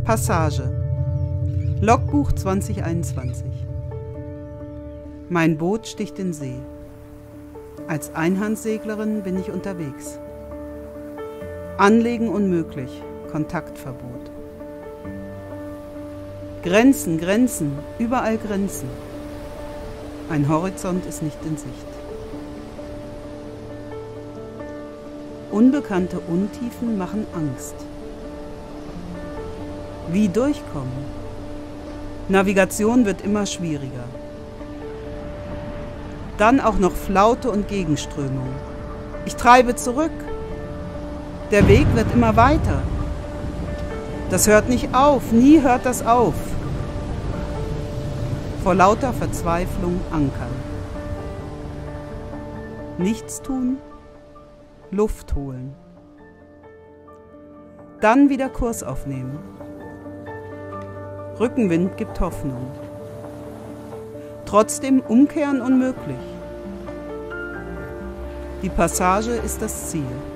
Passage. Logbuch 2021. Mein Boot sticht in See. Als Einhandseglerin bin ich unterwegs. Anlegen unmöglich, Kontaktverbot. Grenzen, Grenzen, überall Grenzen. Ein Horizont ist nicht in Sicht. Unbekannte Untiefen machen Angst. Wie durchkommen? Navigation wird immer schwieriger. Dann auch noch Flaute und Gegenströmung. Ich treibe zurück. Der Weg wird immer weiter. Das hört nicht auf, nie hört das auf. Vor lauter Verzweiflung ankern. Nichts tun, Luft holen. Dann wieder Kurs aufnehmen. Rückenwind gibt Hoffnung. Trotzdem umkehren unmöglich. Die Passage ist das Ziel.